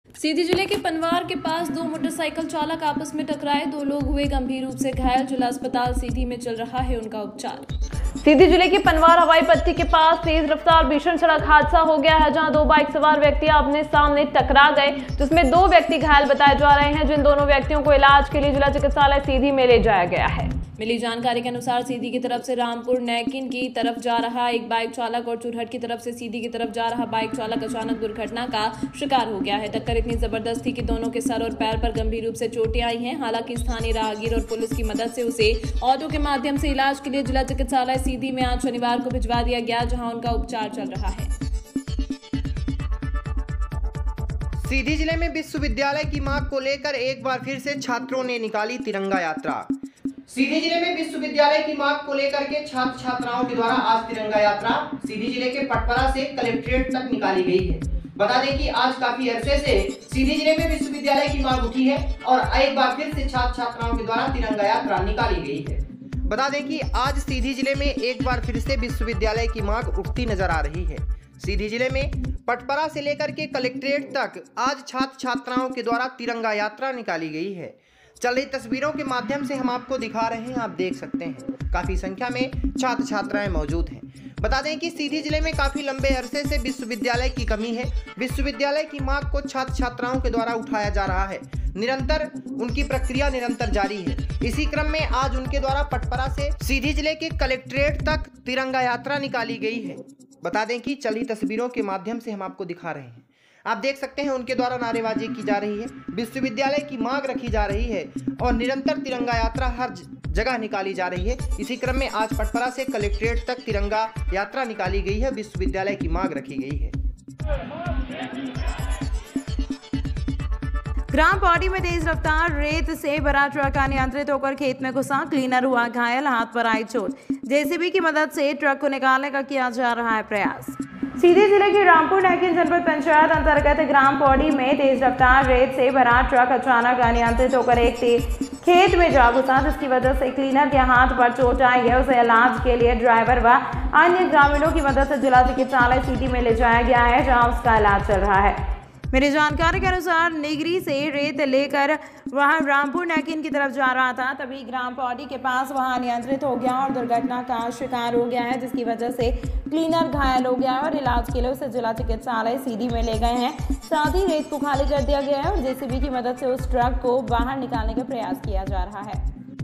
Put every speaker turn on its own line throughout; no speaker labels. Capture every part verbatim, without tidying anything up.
सीधी जिले के पनवार के पास दो मोटरसाइकिल चालक आपस में टकराए, दो लोग हुए गंभीर रूप से घायल। जिला अस्पताल सीधी में चल रहा है उनका उपचार।
सीधी जिले के पनवार हवाई पट्टी के पास तेज रफ्तार भीषण सड़क हादसा हो गया है, जहां दो बाइक सवार व्यक्ति आमने सामने टकरा गए, जिसमें दो व्यक्ति घायल बताए जा रहे हैं, जिन दोनों व्यक्तियों को इलाज के लिए जिला चिकित्सालय सीधी में ले जाया गया है।
मिली जानकारी के अनुसार सीधी की तरफ से रामपुर नैकिन की तरफ जा रहा एक बाइक चालक और चुरहट की तरफ से सीधी की तरफ जा रहा बाइक चालक अचानक दुर्घटना का शिकार हो गया है। टक्कर इतनी जबरदस्त थी कि दोनों के सर और पैर पर गंभीर रूप से चोटें आई हैं। हालांकि स्थानीय राहगीर और पुलिस की मदद से उसे ऑटो के माध्यम से इलाज के लिए जिला चिकित्सालय सीधी में आज शनिवार को भिजवा दिया गया, जहाँ उनका उपचार चल रहा है।
सीधी जिले में विश्वविद्यालय की मांग को लेकर एक बार फिर से छात्रों ने निकाली तिरंगा यात्रा। सीधी जिले में विश्वविद्यालय की मांग को लेकर के छात्र छात्राओं के द्वारा आज तिरंगा यात्रा सीधी जिले के पटपरा से कलेक्ट्रेट तक निकाली गई है। बता दें कि आज काफी अरसे से सीधी जिले में विश्वविद्यालय की मांग उठी है और एक बार फिर से छात्र छात्राओं के द्वारा तिरंगा यात्रा निकाली गई है। बता दें कि आज सीधी जिले में एक बार फिर से विश्वविद्यालय की मांग उठती नजर आ रही है। सीधी जिले में पटपरा से लेकर के कलेक्ट्रेट तक आज छात्र छात्राओं के द्वारा तिरंगा यात्रा निकाली गई है। चल रही तस्वीरों के माध्यम से हम आपको दिखा रहे हैं, आप देख सकते हैं काफी संख्या में छात्र छात्राएं मौजूद हैं। बता दें कि सीधी जिले में काफी लंबे अरसे से विश्वविद्यालय की कमी है। विश्वविद्यालय की मांग को छात्र छात्राओं के द्वारा उठाया जा रहा है, निरंतर उनकी प्रक्रिया निरंतर जारी है। इसी क्रम में आज उनके द्वारा पटपरा से सीधी जिले के कलेक्ट्रेट तक तिरंगा यात्रा निकाली गई है। बता दें कि चली तस्वीरों के माध्यम से हम आपको दिखा रहे हैं, आप देख सकते हैं उनके द्वारा नारेबाजी की जा रही है, विश्वविद्यालय की मांग रखी जा रही है और निरंतर तिरंगा यात्रा हर जगह निकाली जा रही है। इसी क्रम में आज पटपरा से कलेक्ट्रेट तक तिरंगा यात्रा निकाली गई है, विश्वविद्यालय की मांग रखी गई है।
ग्राम पौड़ी में तेज रफ्तार रेत से भरा ट्रक अनियंत्रित होकर खेत में घुसा, क्लीनर हुआ घायल, हाथ पर आई चोट। जेसीबी की मदद से ट्रक को निकालने का किया जा रहा है प्रयास। सीधी जिले की रामपुर नैकिन जनपद पंचायत अंतर्गत ग्राम पौड़ी में तेज रफ्तार रेत से भरा ट्रक अचानक अनियंत्रित होकर एक खेत में जा घुसा, जिसकी वजह से क्लीनर के हाथ पर चोट आई है। उसे इलाज के लिए ड्राइवर व अन्य ग्रामीणों की मदद से जिला चिकित्सालय सीधी में ले जाया गया है, जहां उसका इलाज चल रहा है। मेरी जानकारी के अनुसार निगरी से रेत लेकर वह रामपुर नैकिन की तरफ जा रहा था, तभी ग्राम पौड़ी के पास वह अनियंत्रित हो गया और दुर्घटना का शिकार हो गया है, जिसकी वजह से क्लीनर घायल हो गया और इलाज के लिए उसे जिला चिकित्सालय सीधी में ले गए हैं। साथ ही रेत को खाली कर दिया गया है और जेसीबी की मदद से उस ट्रक को बाहर निकालने का प्रयास किया जा रहा है।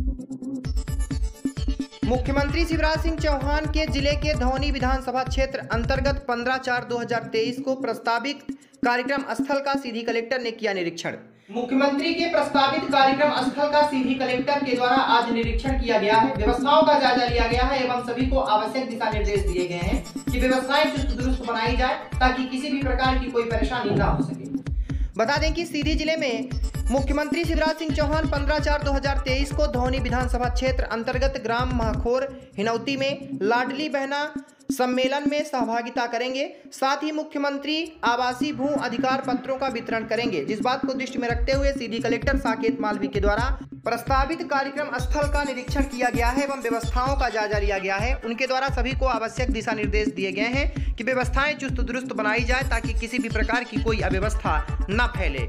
मुख्यमंत्री शिवराज सिंह चौहान के जिले के धौनी विधानसभा क्षेत्र अंतर्गत पंद्रह चार दो हजार तेईस को प्रस्तावित कार्यक्रम स्थल का सीधी कलेक्टर ने किया निरीक्षण। मुख्यमंत्री के प्रस्तावित कार्यक्रम स्थल का सीधी कलेक्टर के द्वारा आज निरीक्षण किया गया है, व्यवस्थाओं का जायजा लिया गया है एवं सभी को आवश्यक दिशा निर्देश दिए गए हैं कि व्यवस्थाएं चुस्त दुरुस्त बनाई जाए ताकि किसी भी प्रकार की कोई परेशानी न हो सके। बता दें कि सीधी जिले में मुख्यमंत्री शिवराज सिंह चौहान पंद्रह चार दो हजार तेईस को धौनी विधानसभा क्षेत्र अंतर्गत ग्राम महाखोर हिनौती में लाडली बहना सम्मेलन में सहभागिता करेंगे। साथ ही मुख्यमंत्री आवासीय भू अधिकार पत्रों का वितरण करेंगे, जिस बात को दृष्टि में रखते हुए सीधी कलेक्टर साकेत मालवी के द्वारा प्रस्तावित कार्यक्रम स्थल का निरीक्षण किया गया है एवं व्यवस्थाओं का जायजा लिया गया है। उनके द्वारा सभी को आवश्यक दिशा निर्देश दिए गए हैं कि व्यवस्थाएं चुस्त दुरुस्त बनाई जाए ताकि किसी भी प्रकार की कोई अव्यवस्था न फैले।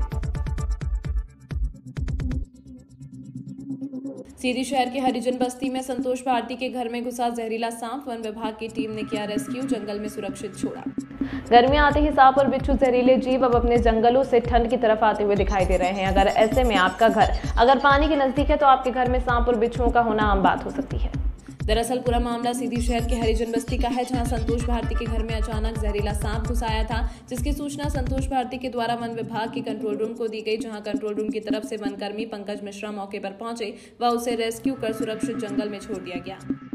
सीधी शहर के हरिजन बस्ती में संतोष भारती के घर में घुसा जहरीला सांप, वन विभाग की टीम ने किया रेस्क्यू, जंगल में सुरक्षित छोड़ा।
गर्मियां आते ही सांप और बिच्छू जहरीले जीव अब अपने जंगलों से ठंड की तरफ आते हुए दिखाई दे रहे हैं। अगर ऐसे में आपका घर अगर पानी के नजदीक है तो आपके घर में सांप और बिच्छुओं का होना आम बात हो सकती है।
दरअसल पूरा मामला सीधी शहर के हरिजन बस्ती का है, जहां संतोष भारती के घर में अचानक जहरीला सांप घुस आया था, जिसकी सूचना संतोष भारती के द्वारा वन विभाग के कंट्रोल रूम को दी गई, जहां कंट्रोल रूम की तरफ से वनकर्मी पंकज मिश्रा मौके पर पहुंचे व उसे रेस्क्यू कर सुरक्षित जंगल में छोड़ दिया गया।